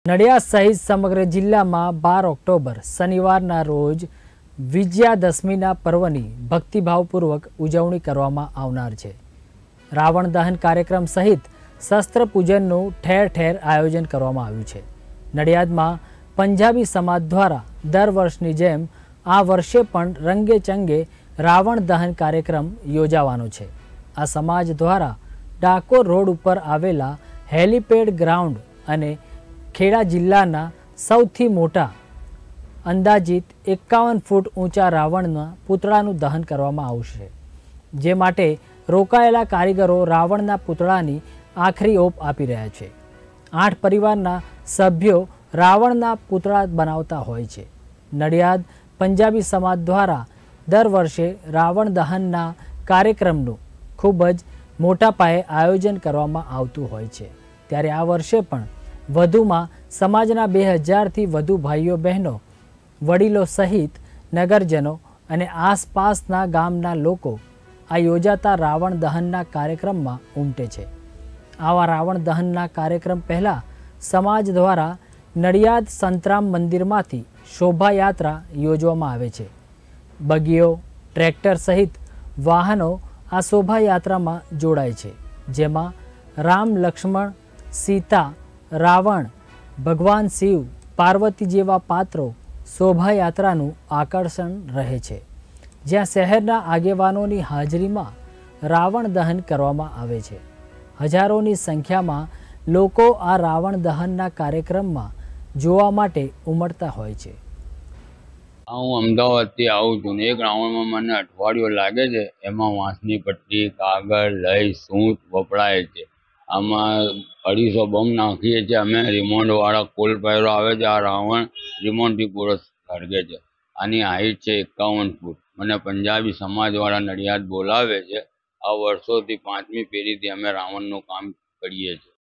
નડિયાદ સહિત સમગ્ર જિલ્લામાં 12 ઓક્ટોબર શનિવારના રોજ વિજયાદશમીના પર્વની ભક્તિભાવપૂર્વક ઉજવણી કરવામાં આવનાર છે। રાવણ દહન કાર્યક્રમ સહિત શસ્ત્ર પૂજનનું ઠેર ઠેર આયોજન કરવામાં આવ્યું છે। નડિયાદમાં પંજાબી સમાજ દ્વારા દર વર્ષની જેમ આ વર્ષે પણ રંગે ચંગે રાવણ દહન કાર્યક્રમ યોજાવાનો છે। આ સમાજ દ્વારા ડાકોર રોડ ઉપર આવેલા હેલીપેડ ગ્રાઉન્ડ અને ખેડા જિલ્લાના સૌથી મોટા અંદાજિત 51 ફૂટ ઊંચા રાવણના પૂતળાનું દહન કરવામાં આવશે, જે માટે રોકાયેલા કારીગરો રાવણના પૂતળાની આખરી ઓપ આપી રહ્યા છે। 8 પરિવારના સભ્યો રાવણના પૂતળા બનાવતા હોય છે। નડિયાદ પંજાબી સમાજ દ્વારા દર વર્ષે રાવણ દહનના કાર્યક્રમનું ખૂબ જ મોટા પાયે આયોજન કરવામાં આવતું હોય છે, ત્યારે આ વર્ષે પણ વધુમાં સમાજના 2000થી વધુ ભાઈઓ બહેનો વડીલો સહિત નગરજનો અને આસપાસના ગામના લોકો આ યોજાતા રાવણ દહનના કાર્યક્રમમાં ઉમટે છે। આવા રાવણ દહનના કાર્યક્રમ પહેલા સમાજ દ્વારા નડિયાદ સંતરામ મંદિરમાંથી શોભાયાત્રા યોજવામાં આવે છે। બગીઓ, ટ્રેક્ટર સહિત વાહનો આ શોભાયાત્રામાં જોડાય છે, જેમાં રામ, લક્ષ્મણ, સીતા, રાવણ, ભગવાન શિવ, પાર્વતી જેવા પાત્રો શોભાયાત્રાનું આકર્ષણ રહે છે, જ્યાં શહેરના આગેવાનોની હાજરીમાં રાવણ દહન કરવામાં આવે છે। હજારોની સંખ્યામાં લોકો આ રાવણ દહનના કાર્યક્રમમાં જોવા માટે ઉમટતા હોય છે। હું અમદાવાદથી આવું છું ને એક રાઉન્ડમાં મને અઠવાડિયું લાગે છે। એમાં વાંસની પટ્ટી, કાગળ, લઈ, સૂંઠ વપરાય છે। આમાં 250 બમ નાખીએ છીએ અમે। રિમોન્ડવાળા કોલ પાયરો આવે છે। આ રાવણ રિમોન્ડથી પૂરો સળગે છે। આની હાઈટ છે 51 ફૂટ। મને પંજાબી સમાજવાળા નડિયાદ બોલાવે છે। આ વર્ષોથી 5મી પેઢીથી અમે રાવણનું કામ કરીએ છીએ।